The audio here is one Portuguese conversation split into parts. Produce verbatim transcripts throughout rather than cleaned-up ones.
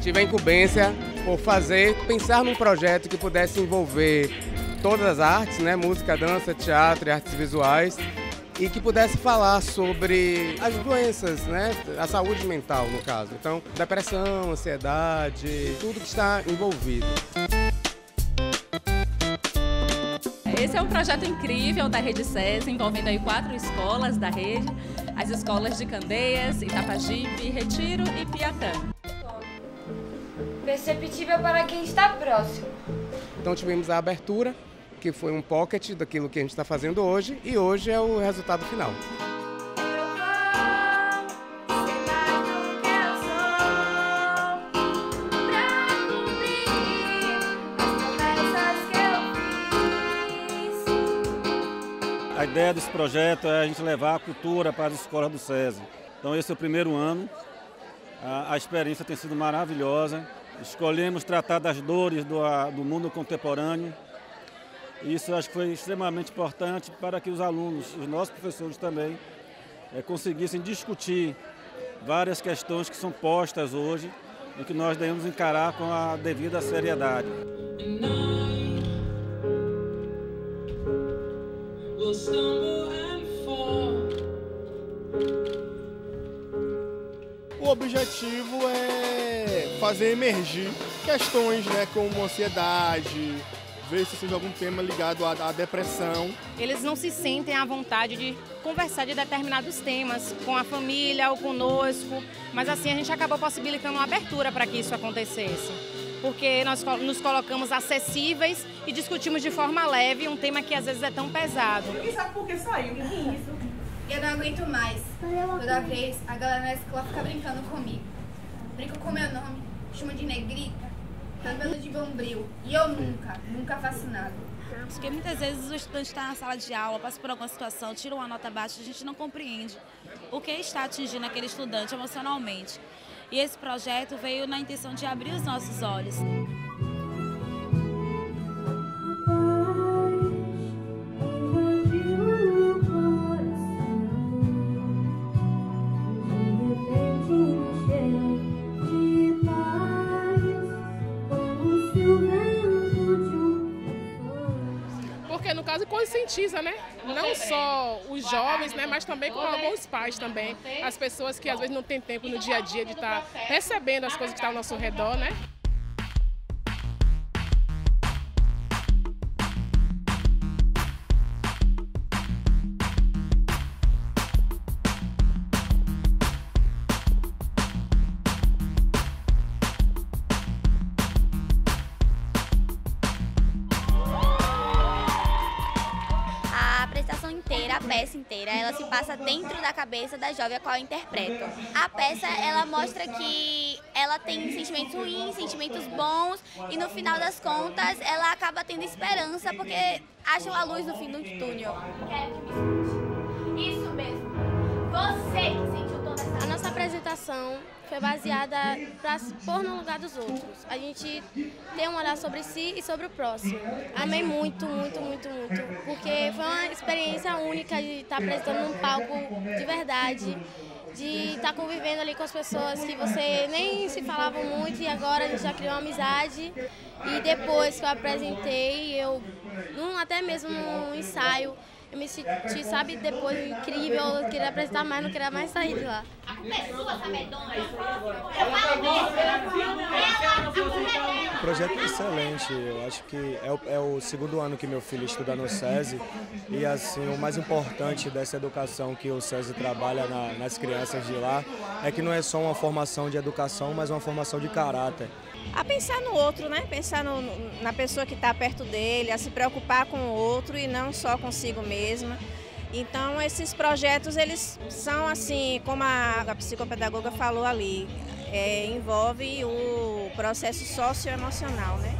tive a incumbência por fazer, pensar num projeto que pudesse envolver todas as artes, né, música, dança, teatro e artes visuais, e que pudesse falar sobre as doenças, né, a saúde mental, no caso. Então, depressão, ansiedade, tudo que está envolvido. Esse é um projeto incrível da Rede SESI, envolvendo aí quatro escolas da rede, as escolas de Candeias, Itapajipe, Retiro e Piatã. Perceptível para quem está próximo. Então tivemos a abertura, que foi um pocket daquilo que a gente está fazendo hoje, e hoje é o resultado final. A ideia desse projeto é a gente levar a cultura para as escolas do SESI. Então esse é o primeiro ano, a, a experiência tem sido maravilhosa. Escolhemos tratar das dores do, do mundo contemporâneo. Isso eu acho que foi extremamente importante para que os alunos, os nossos professores também, é, conseguissem discutir várias questões que são postas hoje e que nós devemos encarar com a devida seriedade. O objetivo é fazer emergir questões, né, como ansiedade, ver se seja algum tema ligado à, à depressão. Eles não se sentem à vontade de conversar de determinados temas com a família ou conosco, mas assim a gente acabou possibilitando uma abertura para que isso acontecesse. Porque nós nos colocamos acessíveis e discutimos de forma leve um tema que às vezes é tão pesado. E sabe por que saiu? Isso. Eu não aguento mais. Toda vez a galera na escola fica brincando comigo. Brinca com meu nome, chama de negrita, cabelo de bombril. E eu nunca, nunca faço nada. Porque muitas vezes o estudante está na sala de aula, passa por alguma situação, tira uma nota baixa, a gente não compreende o que está atingindo aquele estudante emocionalmente. E esse projeto veio na intenção de abrir os nossos olhos. Porque no caso conscientiza, né? Não só os jovens, né? Mas também com alguns pais também. As pessoas que às vezes não têm tempo no dia a dia de estar recebendo as coisas que estão ao nosso redor, né? Inteira, a peça inteira, ela se passa dentro da cabeça da jovem a qual eu interpreto. A peça, ela mostra que ela tem sentimentos ruins, sentimentos bons e no final das contas ela acaba tendo esperança porque acha uma luz no fim do túnel. Quero que me escute. Isso mesmo. Você que sentiu toda essa... A nossa apresentação foi baseada para se pôr no lugar dos outros. A gente tem um olhar sobre si e sobre o próximo. Amei muito, muito, muito, muito, porque foi uma experiência única de estar apresentando num palco de verdade, de estar convivendo ali com as pessoas que você nem se falava muito e agora a gente já criou uma amizade. E depois que eu apresentei, eu, num, até mesmo num ensaio, eu me senti, sabe, depois incrível, eu queria apresentar mais, não queria mais sair de lá. A culpa é sua, essa medonha. O projeto é excelente, eu acho que é o, é o segundo ano que meu filho estuda no SESI e assim, o mais importante dessa educação que o SESI trabalha na, nas crianças de lá é que não é só uma formação de educação, mas uma formação de caráter. A pensar no outro, né? Pensar no, na pessoa que está perto dele, a se preocupar com o outro e não só consigo mesma. Então, esses projetos, eles são assim, como a, a psicopedagoga falou ali, é, envolve o processo socioemocional, né?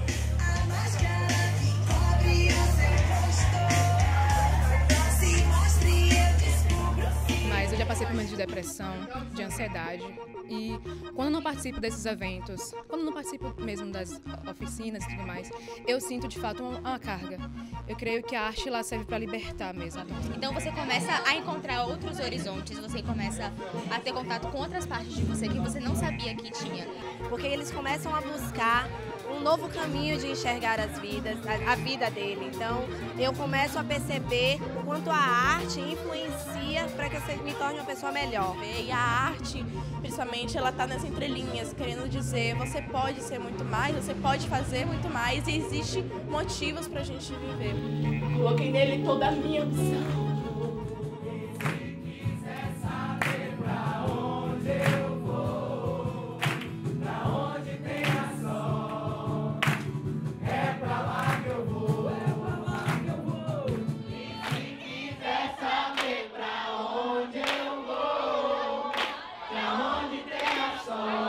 Mas eu já passei por momentos de depressão, de ansiedade. E quando eu não participo desses eventos, quando eu não participo mesmo das oficinas e tudo mais, eu sinto de fato uma, uma carga. Eu creio que a arte lá serve para libertar mesmo. Então você começa a encontrar outros horizontes, você começa a ter contato com outras partes de você que você não sabia que tinha. Porque eles começam a buscar um novo caminho de enxergar as vidas, a, a vida dele. Então, eu começo a perceber o quanto a arte influencia para que eu me torne uma pessoa melhor. E a arte, principalmente, ela está nas entrelinhas, querendo dizer, você pode ser muito mais, você pode fazer muito mais e existe motivos para a gente viver. Coloquei nele toda a minha ambição. Pra onde tem a sorte.